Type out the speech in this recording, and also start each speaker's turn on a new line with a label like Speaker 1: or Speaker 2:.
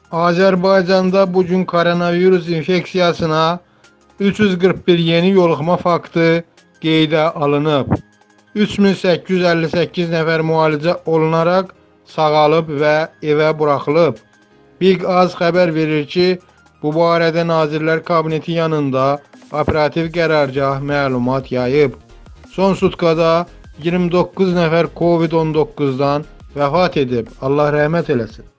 Speaker 1: Azərbaycanda bugün koronavirus infeksiyasına 341 yeni yoluxma faktı qeydə alınıb. 3858 nəfər müalicə olunaraq sağalıb və evə buraxılıb. Big Az xəbər verir ki, bu barədə Nazirlər Kabineti yanında operativ qərargah məlumat yayıb. Son sutkada 29 nəfər COVID-19'dan vəfat edib. Allah rəhmət eləsin.